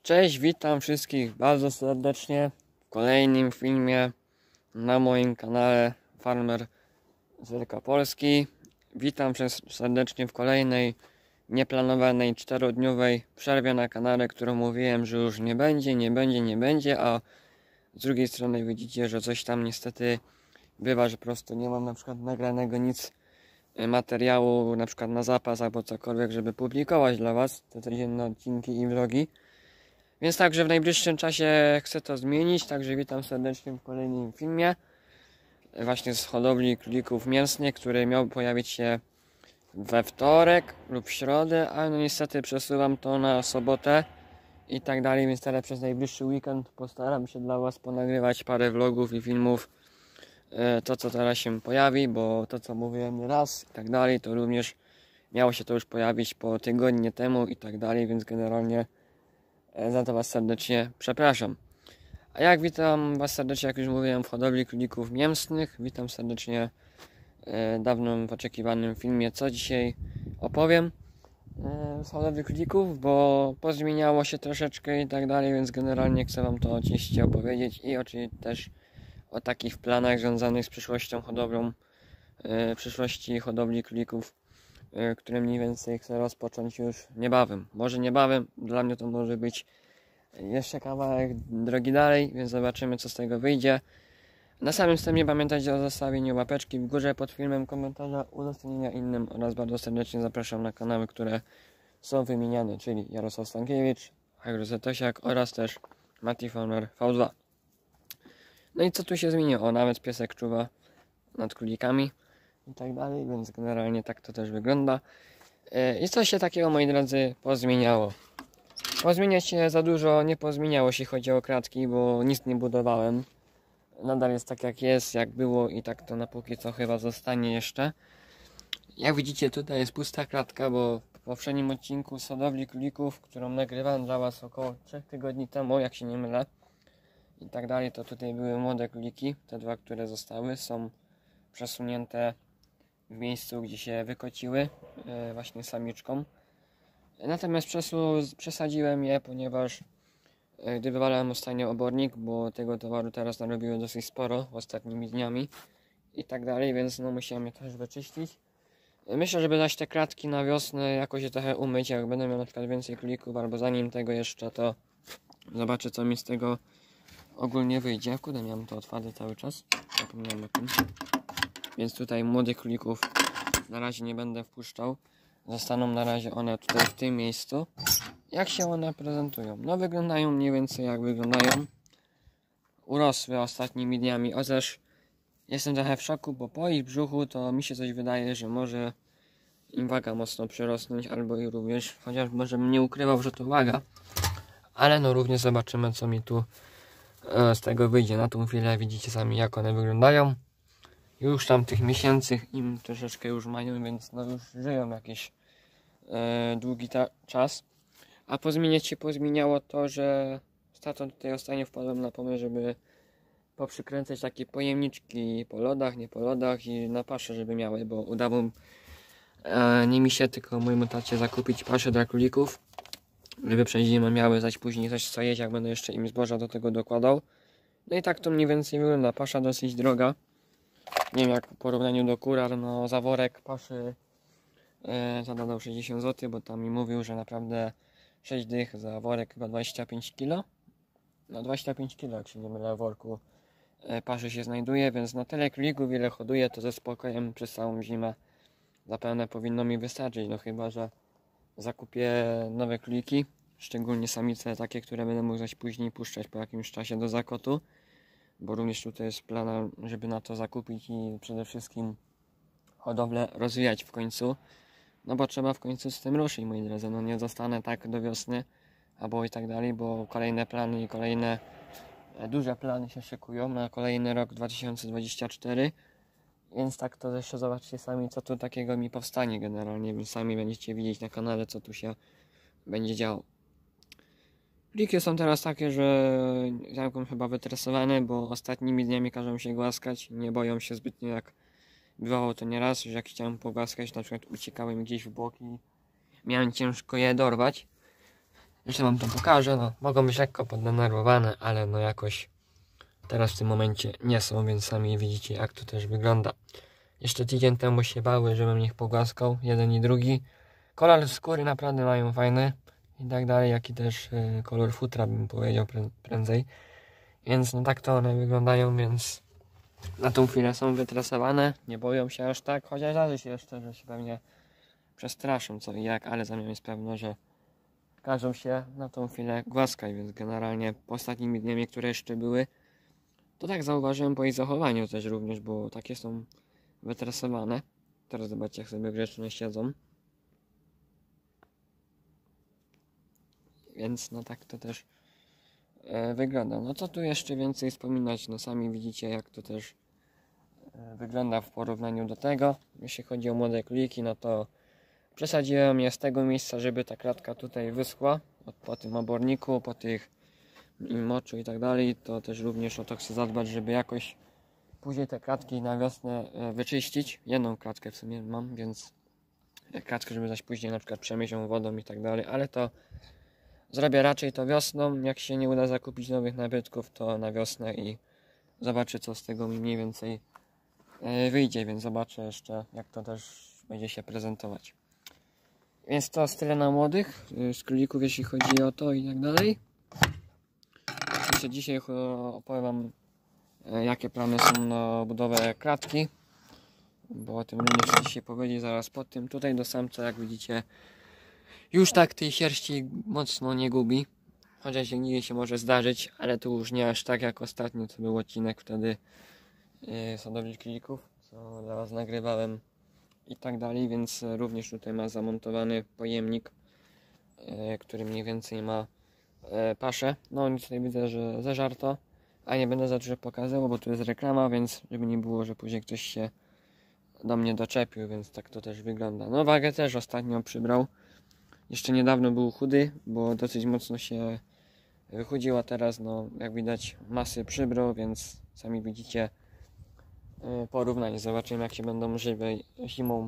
Cześć, witam wszystkich bardzo serdecznie w kolejnym filmie na moim kanale Farmer z Wielkopolski. Witam serdecznie w kolejnej nieplanowanej 4-dniowej przerwie na kanale, którą mówiłem, że już nie będzie, a z drugiej strony widzicie, że coś tam niestety bywa, że po prostu nie mam na przykład nagranego nic materiału na przykład na zapas albo cokolwiek, żeby publikować dla Was te codzienne odcinki i vlogi. Więc także w najbliższym czasie chcę to zmienić, także witam serdecznie w kolejnym filmie właśnie z hodowli królików mięsnych, który miał pojawić się we wtorek lub w środę, ale no niestety przesuwam to na sobotę i tak dalej, więc teraz przez najbliższy weekend postaram się dla Was ponagrywać parę vlogów i filmów, to co teraz się pojawi, bo to co mówiłem raz i tak dalej, to również miało się to już pojawić po tygodnie temu i tak dalej, więc generalnie za to Was serdecznie przepraszam. A jak witam Was serdecznie, jak już mówiłem, w hodowli królików mięsnych. Witam serdecznie w dawnym oczekiwanym filmie, co dzisiaj opowiem z hodowli królików, bo pozmieniało się troszeczkę i tak dalej, więc generalnie chcę Wam to oczywiście opowiedzieć i oczywiście też o takich planach związanych z przyszłością hodowlą, przyszłości hodowli królików, które mniej więcej chcę rozpocząć już niebawem. Może niebawem, dla mnie to może być jeszcze kawałek drogi dalej, więc zobaczymy, co z tego wyjdzie. Na samym wstępie pamiętajcie o zostawieniu łapeczki w górze pod filmem, komentarza, udostępnienia innym oraz bardzo serdecznie zapraszam na kanały, które są wymieniane, czyli Jarosław Stankiewicz, Agrozatosiak oraz też Mati Farmer V2. No i co tu się zmieni? O, nawet piesek czuwa nad królikami i tak dalej, więc generalnie tak to też wygląda. I coś się takiego, moi drodzy, pozmieniało. Pozmieniać się za dużo nie pozmieniało, jeśli chodzi o kratki, bo nic nie budowałem. Nadal jest tak jak jest, jak było i tak to na póki co chyba zostanie jeszcze. Jak widzicie, tutaj jest pusta kratka, bo w poprzednim odcinku z hodowli królików, którą nagrywałem dla Was około 3 tygodni temu, jak się nie mylę, i tak dalej, to tutaj były młode króliki. Te dwa, które zostały, są przesunięte w miejscu, gdzie się wykociły właśnie samiczką. Natomiast przesadziłem je, ponieważ gdy wywalałem ostatnio obornik, bo tego towaru teraz narobiło dosyć sporo ostatnimi dniami i tak dalej, więc no musiałem je też wyczyścić. Myślę, żeby dać te kratki na wiosnę, jakoś je trochę umyć, jak będę miał na przykład więcej królików, albo zanim tego jeszcze, to zobaczę, co mi z tego ogólnie wyjdzie. Kurde, miałem to otwarte cały czas, zapomniałem o tym. Więc tutaj młodych królików na razie nie będę wpuszczał. Zostaną na razie one tutaj w tym miejscu. Jak się one prezentują? No wyglądają mniej więcej jak wyglądają. Urosły ostatnimi dniami, chociaż jestem trochę w szoku, bo po ich brzuchu to mi się coś wydaje, że może im waga mocno przyrosnąć, albo i również, chociaż może bym nie ukrywał, że to waga, ale no również zobaczymy, co mi tu z tego wyjdzie. Na tą chwilę widzicie sami, jak one wyglądają. Już tam tych miesięcy im troszeczkę już mają, więc no już żyją jakiś długi czas. A pozmieniać się pozmieniało to, że tutaj ostatnio wpadłem na pomysł, żeby poprzykręcać takie pojemniczki po lodach, nie po lodach i na paszę, żeby miały, bo udało nie mi się, tylko mojemu tacie zakupić paszę dla królików, żeby przez zimę miały, zaś później coś co jeść, jak będę jeszcze im zboża do tego dokładał. No i tak to mniej więcej wygląda. Pasza dosyć droga. Nie wiem, jak w porównaniu do kurar, no za worek paszy zadał 60 zł, bo tam mi mówił, że naprawdę 6 dych za worek, chyba 25 kg. No 25 kg, jak się nie mylę, w worku paszy się znajduje, więc na tyle królików, ile hoduję, to ze spokojem przez całą zimę zapewne powinno mi wystarczyć. No chyba, że zakupię nowe króliki, szczególnie samice takie, które będę mógł zaś później puszczać po jakimś czasie do zakotu, bo również tutaj jest plan, żeby na to zakupić i przede wszystkim hodowlę rozwijać w końcu. No bo trzeba w końcu z tym ruszyć, moi drodzy. No nie zostanę tak do wiosny, albo i tak dalej, bo kolejne plany i kolejne duże plany się szykują na kolejny rok 2024. Więc tak to jeszcze zobaczcie sami, co tu takiego mi powstanie generalnie. Więc sami będziecie widzieć na kanale, co tu się będzie działo. Pliki są teraz takie, że zamkną chyba wytresowane, bo ostatnimi dniami każą się głaskać. Nie boją się zbytnio, jak bywało to nieraz, że jak chciałem pogłaskać, na przykład uciekały mi gdzieś w boki, miałem ciężko je dorwać. Jeszcze wam to pokażę, no mogą być lekko poddenerwowane, ale no jakoś teraz w tym momencie nie są, więc sami widzicie jak to też wygląda. Jeszcze tydzień temu się bały, żebym ich pogłaskał, jeden i drugi. Kolor skóry naprawdę mają fajny i tak dalej, jak i też kolor futra bym powiedział prędzej. Więc no tak to one wyglądają, więc na tą chwilę są wytresowane, nie boją się aż tak, chociaż zdarzy się jeszcze, że się pewnie przestraszą co i jak, ale za mną jest pewno, że każą się na tą chwilę głaskać, więc generalnie po ostatnimi dniami, które jeszcze były, to tak zauważyłem po ich zachowaniu też również, bo takie są wytresowane. Teraz zobaczcie jak sobie grzecznie siedzą. Więc no tak to też wygląda. No co tu jeszcze więcej wspominać, no sami widzicie jak to też wygląda w porównaniu do tego. Jeśli chodzi o młode króliki, no to przesadziłem je z tego miejsca, żeby ta kratka tutaj wyschła po tym oborniku, po tych moczu i tak dalej. To też również o to chcę zadbać, żeby jakoś później te kratki na wiosnę wyczyścić. Jedną kratkę w sumie mam, więc kratkę, żeby zaś później na przykład przemyć ją wodą i tak dalej, ale to zrobię raczej to wiosną. Jak się nie uda zakupić nowych nabytków, to na wiosnę i zobaczę co z tego mi mniej więcej wyjdzie, więc zobaczę jeszcze jak to też będzie się prezentować. Więc to tyle na młodych z królików, jeśli chodzi o to i tak dalej. Jeszcze dzisiaj opowiem wam jakie plany są na budowę klatki, bo o tym również chcę dzisiaj powiedzieć zaraz po tym. Tutaj do samca jak widzicie już tak tej sierści mocno nie gubi, chociaż nigdy się może zdarzyć, ale tu już nie aż tak jak ostatnio, to był odcinek wtedy z hodowli królików, co dla was nagrywałem i tak dalej, więc również tutaj ma zamontowany pojemnik, który mniej więcej ma paszę. No i tutaj widzę, że zeżarto, a nie będę za dużo pokazywał, bo tu jest reklama, więc żeby nie było, że później ktoś się do mnie doczepił, więc tak to też wygląda. No wagę też ostatnio przybrał. Jeszcze niedawno był chudy, bo dosyć mocno się wychudziła, teraz no jak widać masy przybrał, więc sami widzicie porównanie. Zobaczymy jak się będą zimą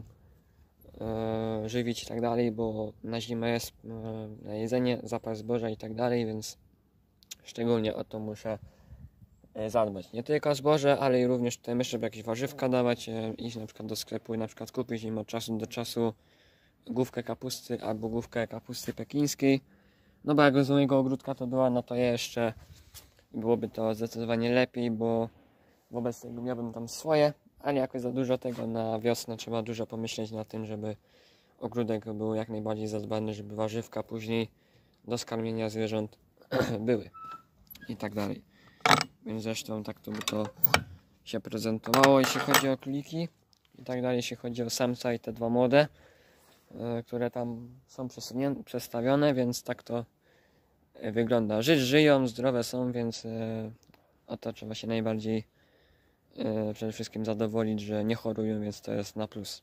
żywić i tak dalej, bo na zimę jest na jedzenie, zapas zboża i tak dalej, więc szczególnie o to muszę zadbać. Nie tylko zboże, ale i również tutaj myślę, żeby jakieś warzywka dawać, iść na przykład do sklepu i na przykład kupić im od czasu do czasu główkę kapusty albo główkę kapusty pekińskiej. No bo jak z mojego ogródka to była, no to jeszcze byłoby to zdecydowanie lepiej, bo wobec tego miałbym tam swoje, ale jakoś za dużo tego na wiosnę trzeba dużo pomyśleć na tym, żeby ogródek był jak najbardziej zadbany, żeby warzywka później do skarmienia zwierząt były i tak dalej. Więc zresztą tak to by to się prezentowało, jeśli chodzi o króliki i tak dalej, jeśli chodzi o samca i te dwa młode, które tam są przestawione, więc tak to wygląda. Żyją, zdrowe są, więc o to trzeba się najbardziej przede wszystkim zadowolić, że nie chorują, więc to jest na plus.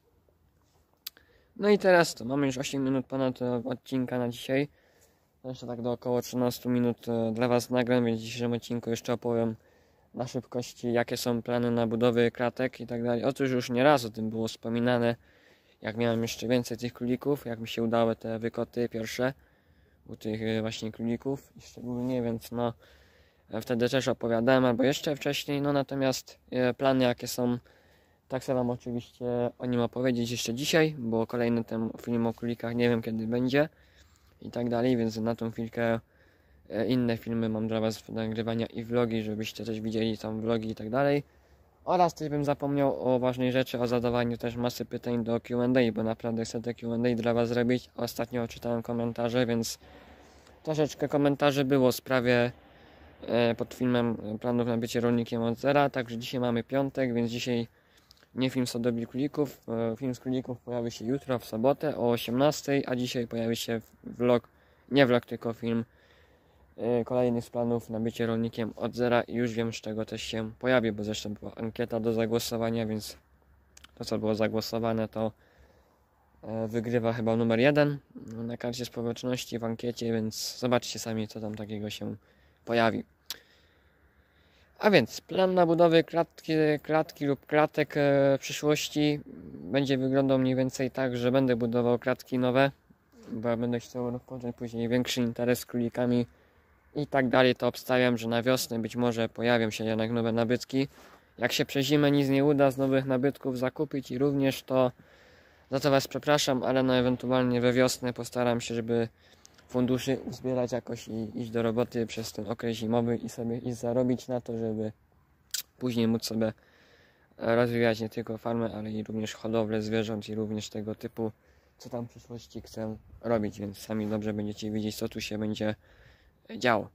No i teraz to mamy już 8 minut ponad odcinka na dzisiaj. Jeszcze tak do około 13 minut dla was nagram, więc w dzisiejszym odcinku jeszcze opowiem na szybkości jakie są plany na budowę kratek i tak dalej. Otóż już nieraz o tym było wspominane, jak miałem jeszcze więcej tych królików, jak mi się udały te wykoty pierwsze u tych właśnie królików szczególnie, więc no wtedy też opowiadałem, albo jeszcze wcześniej, no natomiast plany jakie są, tak chcę wam oczywiście o nim opowiedzieć jeszcze dzisiaj, bo kolejny ten film o królikach nie wiem kiedy będzie i tak dalej, więc na tą chwilkę inne filmy mam dla was do nagrywania i vlogi, żebyście też widzieli tam vlogi i tak dalej. Oraz też bym zapomniał o ważnej rzeczy, o zadawaniu też masy pytań do Q&A, bo naprawdę chcę te Q&A dla was zrobić. Ostatnio czytałem komentarze, więc troszeczkę komentarzy było w sprawie pod filmem planów na bycie rolnikiem od zera. Także dzisiaj mamy piątek, więc dzisiaj nie film z hodowli królików. Film z królików pojawi się jutro w sobotę o 18, a dzisiaj pojawi się vlog, nie vlog, tylko film kolejny z planów na bycie rolnikiem od zera i już wiem z czego też się pojawi, bo zresztą była ankieta do zagłosowania, więc to co było zagłosowane to wygrywa chyba numer 1 na karcie społeczności w ankiecie, więc zobaczcie sami co tam takiego się pojawi. A więc plan na budowę klatki lub klatek w przyszłości będzie wyglądał mniej więcej tak, że będę budował klatki nowe bo ja będę chciał rozpocząć później większy interes z królikami i tak dalej, to obstawiam, że na wiosnę być może pojawią się jednak nowe nabytki. Jak się przez zimę nic nie uda z nowych nabytków zakupić i również, to za to Was przepraszam, ale no ewentualnie we wiosnę postaram się, żeby funduszy uzbierać jakoś i iść do roboty przez ten okres zimowy i sobie iść zarobić na to, żeby później móc sobie rozwijać nie tylko farmę, ale i również hodowlę zwierząt i również tego typu, co tam w przyszłości chcę robić, więc sami dobrze będziecie widzieć, co tu się będzie działo.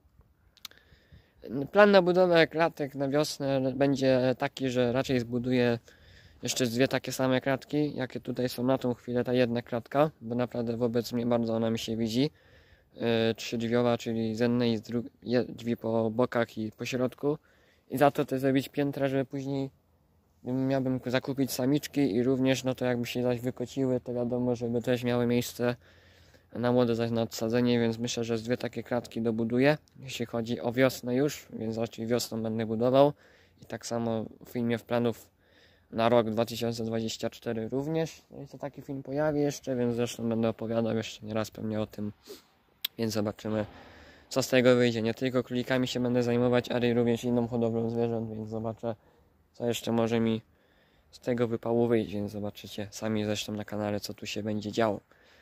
Plan na budowę klatek na wiosnę będzie taki, że raczej zbuduję jeszcze 2 takie same klatki, jakie tutaj są na tą chwilę, ta jedna klatka, bo naprawdę wobec mnie bardzo ona mi się widzi. 3-drzwiowa, czyli z jednej i z drugiej, drzwi po bokach i po środku. I za to też zrobić piętra, żeby później miałbym zakupić samiczki i również, no to jakby się zaś wykociły, to wiadomo, żeby też miały miejsce na młode zaś na odsadzenie, więc myślę, że z 2 takie klatki dobuduję, jeśli chodzi o wiosnę już, więc raczej wiosną będę budował. I tak samo w filmie w planów na rok 2024 również się taki film pojawi jeszcze, więc zresztą będę opowiadał jeszcze nieraz pewnie o tym, więc zobaczymy, co z tego wyjdzie. Nie tylko królikami się będę zajmować, ale i również inną hodowlą zwierząt, więc zobaczę, co jeszcze może mi z tego wypału wyjść, więc zobaczycie sami zresztą na kanale, co tu się będzie działo.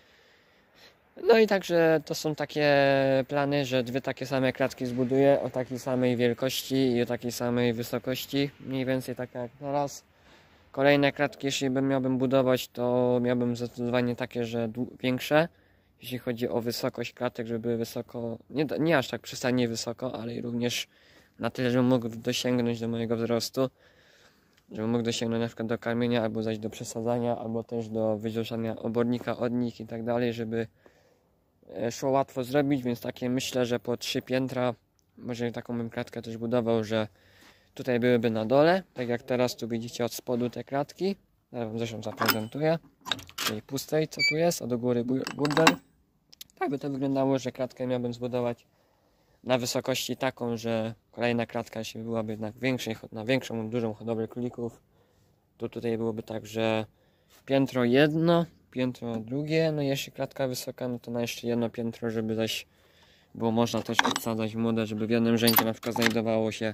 No i także to są takie plany, że 2 takie same klatki zbuduję o takiej samej wielkości i o takiej samej wysokości, mniej więcej tak jak teraz. Kolejne klatki, jeśli miałbym budować, to miałbym zdecydowanie takie, że większe, jeśli chodzi o wysokość klatek, żeby były wysoko, nie aż tak przesadnie wysoko, ale i również na tyle, żebym mógł dosięgnąć do mojego wzrostu, żebym mógł dosięgnąć na przykład do karmienia, albo zajść do przesadzania, albo też do wydzielania obornika od nich i tak dalej, żeby szło łatwo zrobić, więc takie myślę, że po 3 piętra, może taką bym klatkę też budował, że tutaj byłyby na dole, tak jak teraz tu widzicie od spodu te klatki. Zaraz wam zresztą zaprezentuję. Tej pustej, co tu jest, a do góry burdel. Tak by to wyglądało, że klatkę miałbym zbudować na wysokości taką, że kolejna klatka, jeśli byłaby jednak na większą, dużą hodowlę królików, to tutaj byłoby tak, że piętro jedno, piętro drugie, no jeśli klatka wysoka, no to na jeszcze jedno piętro, żeby zaś było można też odsadzać młode, żeby w jednym rzędzie na przykład znajdowało się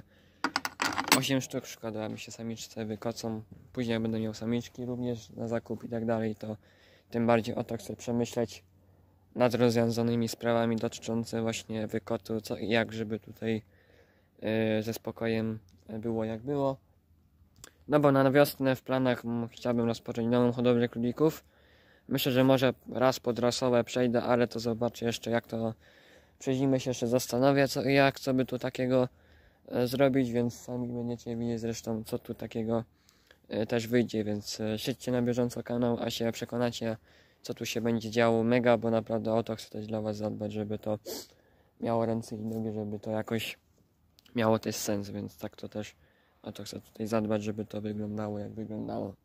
8 sztuk, szkoda mi się samiczce wykocą, później będę miał samiczki również na zakup i tak dalej, to tym bardziej o to chcę przemyśleć nad rozwiązanymi sprawami dotyczącymi właśnie wykotu, co i jak, żeby tutaj ze spokojem było jak było. No bo na wiosnę w planach chciałbym rozpocząć nową hodowlę królików. Myślę, że może raz podrasowe przejdę, ale to zobaczę jeszcze jak to przez zimę się jeszcze zastanowię co i jak, co by tu takiego zrobić, więc sami będziecie widzieć zresztą co tu takiego też wyjdzie, więc śledźcie na bieżąco kanał, a się przekonacie co tu się będzie działo mega, bo naprawdę o to chcę też dla Was zadbać, żeby to miało ręce i nogi, żeby to jakoś miało też sens, więc tak to też o to chcę tutaj zadbać, żeby to wyglądało jak wyglądało.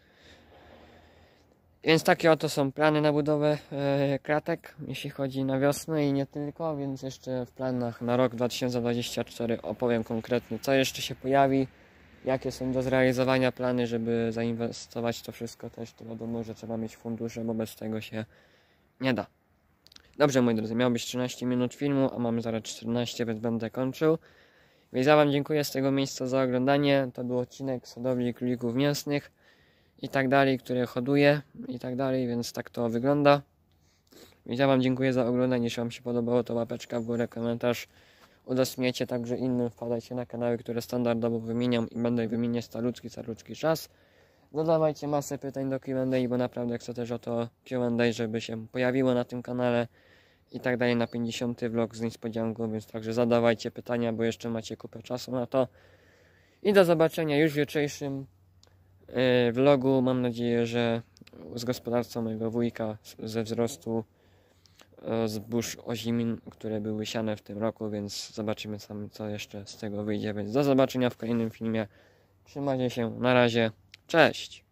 Więc takie oto są plany na budowę kratek, jeśli chodzi na wiosnę i nie tylko, więc jeszcze w planach na rok 2024 opowiem konkretnie, co jeszcze się pojawi, jakie są do zrealizowania plany, żeby zainwestować w to wszystko też, to wiadomo, że trzeba mieć fundusze, bo bez tego się nie da. Dobrze, moi drodzy, miało być 13 minut filmu, a mamy zaraz 14, więc będę kończył. Więc ja Wam dziękuję z tego miejsca za oglądanie. To był odcinek z hodowli królików mięsnych i tak dalej, które hoduję i tak dalej, więc tak to wygląda. Więc ja Wam dziękuję za oglądanie. Jeśli Wam się podobało, to łapeczka w górę, komentarz. Udostępniajcie także innym, wpadajcie na kanały, które standardowo wymieniam i będę wymieniać starucki czas. Zadawajcie masę pytań do Q&A, bo naprawdę chcę też o to Q&A, żeby się pojawiło na tym kanale i tak dalej na 50. vlog z niespodzianką, więc także zadawajcie pytania, bo jeszcze macie kupę czasu na to. I do zobaczenia już w jutrzejszym vlogu. Mam nadzieję, że z gospodarstwa mojego wujka ze wzrostu zbóż ozimin, które były siane w tym roku, więc zobaczymy sami, co jeszcze z tego wyjdzie. Więc do zobaczenia w kolejnym filmie. Trzymajcie się, na razie, cześć!